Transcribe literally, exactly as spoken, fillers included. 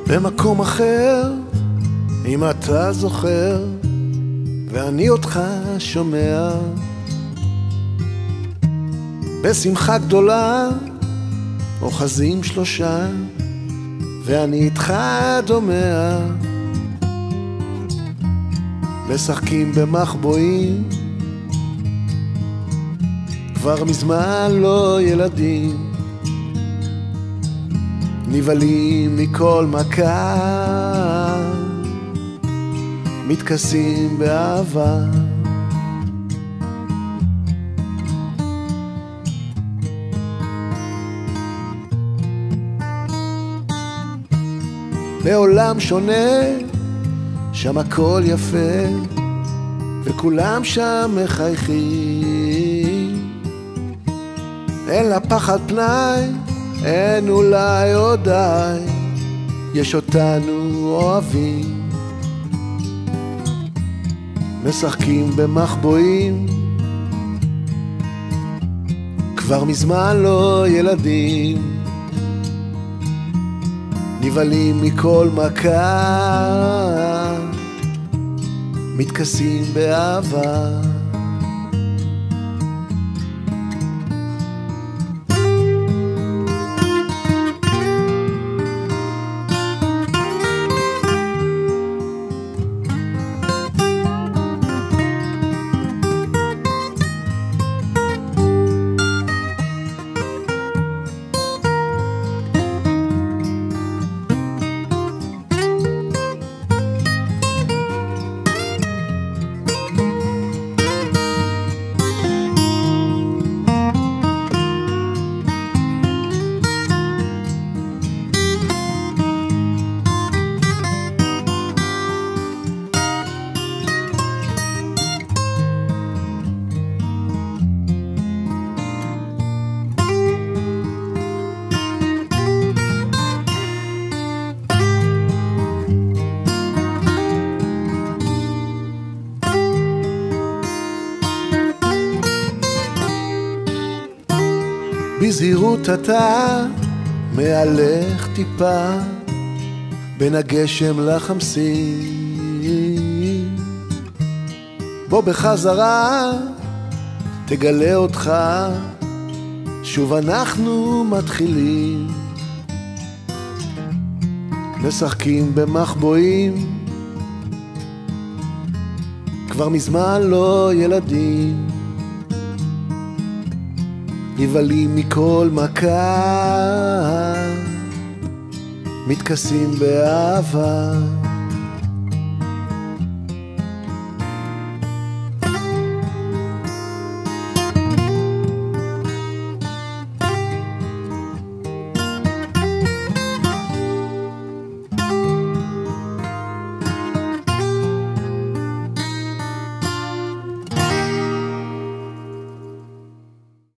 במקום אחר, אם אתה זוכר ואני אותך שומע, בשמחה גדולה אוחזים שלושה ואני איתך דומע, משחקים במחבואים כבר מזמן לא ילדים, נבלים מכל מכה, מתכסים באהבה. בעולם שונה, שם הכל יפה וכולם שם מחייכים, אין לה פחד פנאי, אין אולי עוד די, יש אותנו אוהבים, משחקים במחבואים כבר מזמן לא ילדים, נבלים מכל מכה, מתכסים באהבה. בזהירות אתה מהלך טיפה בין הגשם לחמסין, בוא בחזרה תגלה אותך, שוב אנחנו מתחילים, משחקים במחבואים כבר מזמן לא ילדים, נבלים מכל מכה, מתכסים באהבה.